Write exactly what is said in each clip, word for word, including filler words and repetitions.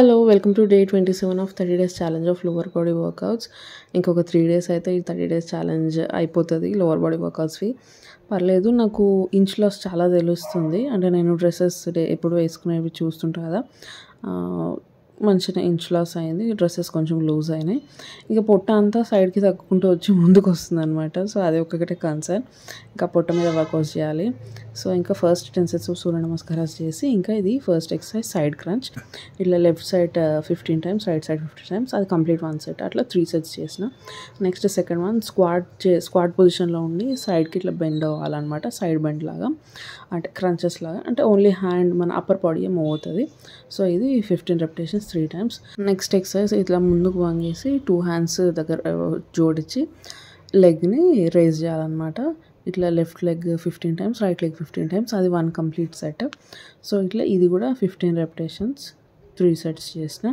Hello welcome to day twenty seven of thirty days challenge of lower body workouts. ఇంకొక three days అయితే ఈ thirty days challenge అయిపోతుంది lower body వర్కౌట్స్వి. పర్లేదు, నాకు ఇంచ్ లాస్ చాలా తెలుస్తుంది. అంటే నేను డ్రెస్సెస్ డే ఎప్పుడు వేసుకునేవి చూస్తుంటా కదా, మంచిగా ఇంచ్ లాస్ అయింది. డ్రెస్సెస్ కొంచెం లూజ్ అయినాయి. ఇక పొట్ట అంతా సైడ్కి తగ్గుకుంటూ వచ్చి ముందుకు వస్తుంది అనమాట. సో అది ఒక్కటే కన్సర్న్. ఇంకా పొట్ట మీద వర్కౌట్ చేయాలి. సో ఇంకా first ten sets of Surya నమస్కారాలు చేసి, ఇంకా ఇది ఫస్ట్ ఎక్సర్సైజ్ సైడ్ క్రంచ్. ఇట్లా left side fifteen times, right side fifty times. అది కంప్లీట్ వన్ సెట్. అట్లా త్రీ సెట్స్ చేసిన. నెక్స్ట్ సెకండ్ వన్ స్క్వాట్ చే స్క్వాట్ పొజిషన్లో ఉండి సైడ్కి ఇట్లా బెండ్ అవ్వాలన్నమాట. సైడ్ బెండ్ లాగా, అంటే క్రంచెస్ లాగా, అంటే ఓన్లీ హ్యాండ్ మన అప్పర్ బాడీ మూవ్ అవుతుంది. సో ఇది fifteen repetitions three times. Next exercise ఇట్లా ముందుకు వంగేసి టూ హ్యాండ్స్ దగ్గర జోడించి లెగ్ని రేజ్ చేయాలన్నమాట. ఇట్లా left leg fifteen times, right leg fifteen times. అది వన్ కంప్లీట్ సెట్. సో ఇట్లా ఇది కూడా ఫిఫ్టీన్ రెపిటేషన్స్ త్రీ సెట్స్ చేసిన.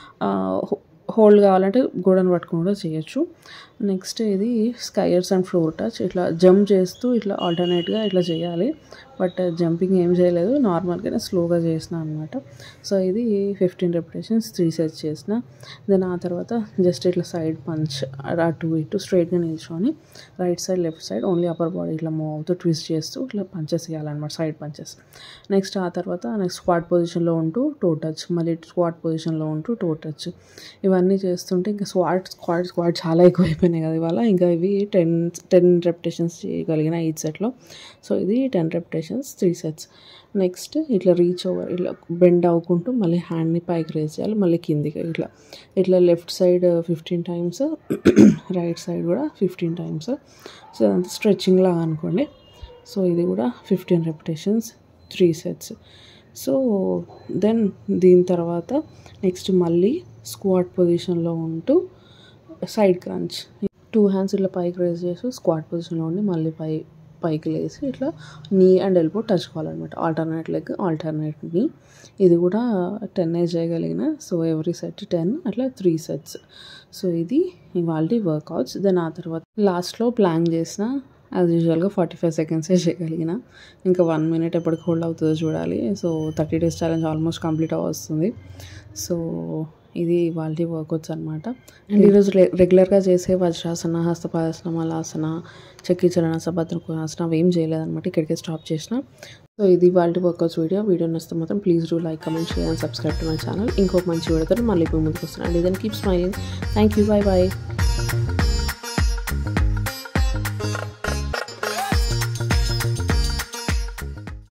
హోల్డ్ కావాలంటే గోడను పట్టుకుని కూడా చేయొచ్చు. నెక్స్ట్ ఇది స్కైయర్స్ అండ్ ఫ్లోర్ టచ్. ఇట్లా జంప్ చేస్తూ ఇట్లా ఆల్టర్నేట్గా ఇట్లా చేయాలి. బట్ జంపింగ్ ఏం చేయలేదు, నార్మల్గానే స్లోగా చేసిన అనమాట. సో ఇది ఫిఫ్టీన్ రెపిటేషన్స్ త్రీ సెట్స్ చేసిన. దెన్ ఆ తర్వాత జస్ట్ ఇట్లా సైడ్ పంచ్, అటు ఇటు స్ట్రైట్గా నిల్చొని right side left side only upper body ఇట్లా మూవ్ అవుతూ ట్విస్ట్ చేస్తూ ఇట్లా పంచెస్ వేయాలన్నమాట, సైడ్ పంచెస్. నెక్స్ట్ ఆ తర్వాత నెక్స్ట్ స్క్వాట్ పొజిషన్లో ఉంటూ టో టచ్, మళ్ళీ స్క్వాట్ పొజిషన్లో ఉంటూ టో టచ్. ఇవన్నీ చేస్తుంటే ఇంకా స్క్వాట్ స్క్వాట్ స్క్వాట్ చాలా ఎక్కువ అయిపోయినాయి కదా ఇవాళ. ఇంకా ఇవి టెన్ టెన్ రెపిటేషన్స్ చేయగలిగిన ఈచ్ సెట్లో. సో ఇది ten repetitions three sets. Next ఇట్లా రీచ్ ఓవర్, ఇట్లా బెండ్ అవ్వకుంటూ మళ్ళీ హ్యాండ్ని పైకి రేజ్ చేయాలి, మళ్ళీ కిందికి ఇట్లా ఇట్లా left side fifteen times, right side కూడా ఫిఫ్టీన్ టైమ్స్. సో అదంతా స్ట్రెచ్చింగ్ లాగా అనుకోండి. సో ఇది కూడా fifteen repetitions three sets. So then దీని తర్వాత నెక్స్ట్ మళ్ళీ స్క్వాట్ పొజిషన్లో ఉంటూ సైడ్ క్రంచ్. టూ హ్యాండ్స్ ఇట్లా పైకి రేజ్ చేసి స్క్వాట్ పొజిషన్లో ఉండి మళ్ళీ పై పైకి లేసి ఇట్లా నీ అండ్ ఎల్బో టచ్ కావాలన్నమాట. Alternate leg, alternate knee. ఇది కూడా టెన్ ఏ చేయగలిగిన. సో ఎవ్రీ సెట్ టెన్, అట్లా త్రీ సెట్స్. సో ఇది ఇవాళ వర్కౌట్స్. దెన్ ఆ తర్వాత లాస్ట్లో ప్లాన్ చేసిన. యాజ్ యూజువల్గా ఫార్టీ ఫైవ్ సెకండ్సే చేయగలిగిన. ఇంకా వన్ మినిట్ ఎప్పటికి హోల్డ్ అవుతుందో చూడాలి. So thirty days challenge almost complete వస్తుంది. సో ఇది వాళ్ళ వర్కౌట్స్ అనమాట. అండ్ ఈరోజు రెగ్యులర్గా చేసే వజ్రాసన, హస్తపాదాసన, మలాసన, చక్రీ చరణాసన, భద్రకోణాసన అవి ఏం చేయలేదన్నమాట. ఇక్కడికే స్టాప్ చేసిన. సో ఇది వాళ్ళ వర్కౌట్స్ వీడియో. వీడియో నచ్చితే మాత్రం please do like, comment, share and subscribe to my channel. ఇంకొక మంచి వీడియోతో మళ్ళీ ఇప్పుడు ముందుకు వస్తున్నాను. And then keep smiling. Thank you. Bye bye.